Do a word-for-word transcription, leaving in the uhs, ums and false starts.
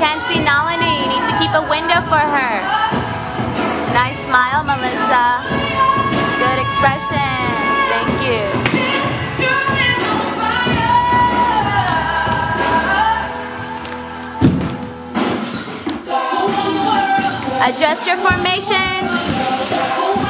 can't see Nalini. You need to keep a window for her. Nice smile, Melissa. Good expression. Thank you. Adjust your formation.